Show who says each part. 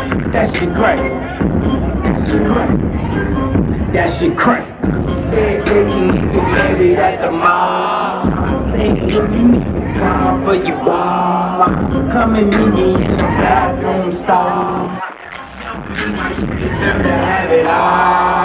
Speaker 1: That shit crack. That shit crack. That shit crack. She said that you need to married at the mall. I said look, you need to come for your wall. Come and meet me in the bathroom stall. You deserve to have it all.